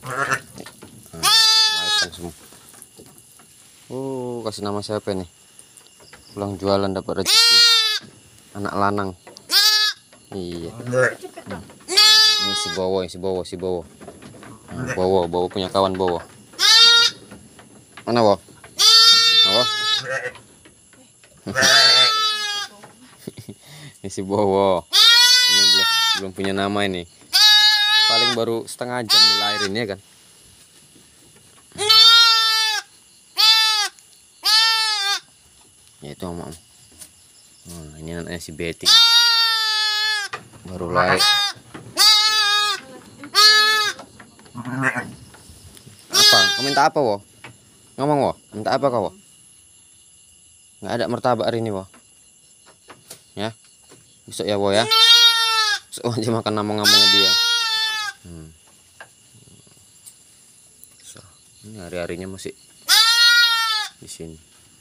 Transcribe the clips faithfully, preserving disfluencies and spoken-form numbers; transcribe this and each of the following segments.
Nah, semua. Uh, kasih nama siapa nih? Pulang jualan dapat rezeki. Anak lanang. Iya. Ini si Bowo, si Bowo, si Bowo. Nah, Bowo, Bowo punya kawan Bowo. Mana Bowo? Bowo? Ini si Bowo. Ini belum belum punya nama ini. Paling baru setengah jam dilahirin ya kan. Ya itu om. Nah, ini anaknya si Betty. Baru lahir. Apa? Kau minta apa, Wo? Ngomong, Wo. Minta apa kau, Wo? Nggak ada martabak hari ini, Wo. Ya. Besok ya, Wo ya. Besok aja makan ngomong-ngomongnya dia. Hmm. So, ini hari-harinya masih di sini.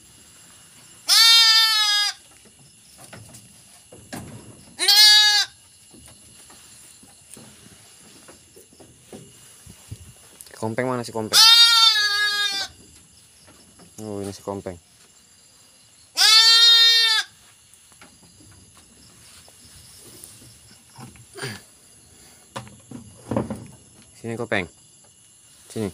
Kompeng mana si Kompeng? Oh, ini si Kompeng. Sini Kompeng. Sini.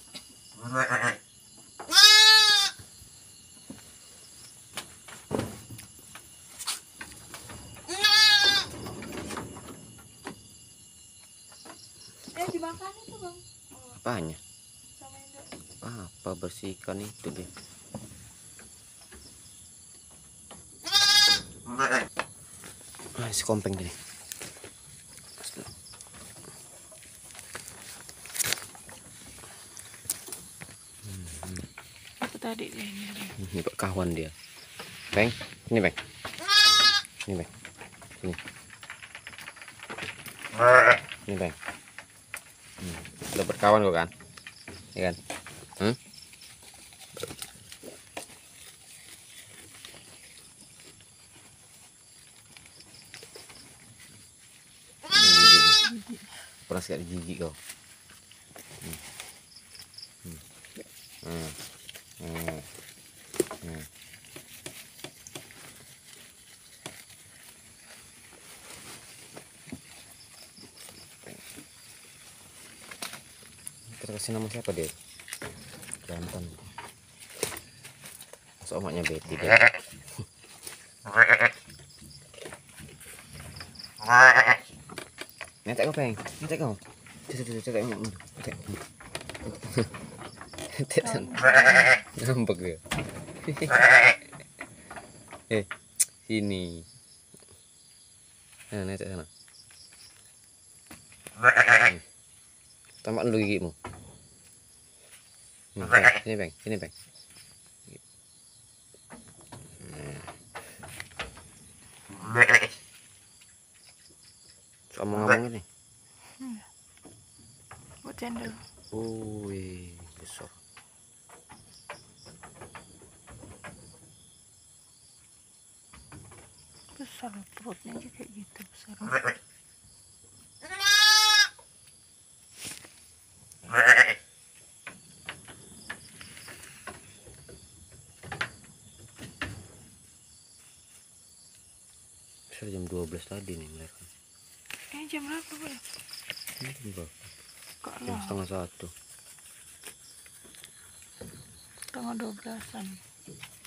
Eh dimakan itu bang. Apanya? Apa bersihkan itu dia. Ah, si Kompeng gini. Apa tadi ini? Ini Pak kawan dia. Beng, ini Beng. Ini Beng. Sini. Ini Beng. Hmm. Udah berkawan kok kan? Iya kan? Hmm? Pernah sekali gigi kau. Hmm. Hmm. Hmm. Hmm. Kita kasih nama siapa dia? Jantan. Soalnya Betty deh. Netek kau Peng, netek kau. Netek, netek, netek. Netek sana. Ngambek dia. Eh, sini. Nah, netek sana. Tambah dulu gigimu. Hmm, Peng. Sini Peng, sini Peng. So, ngomong ini. Hmm. Buat cendol. Wih, besar. Besar perutnya aja kayak gitu besar. Besar jam dua belas tadi nih melahirkan. Eh jam berapa bang? Ini jam berapa? Kok Jam lah? setengah satu. Setengah dua belasan.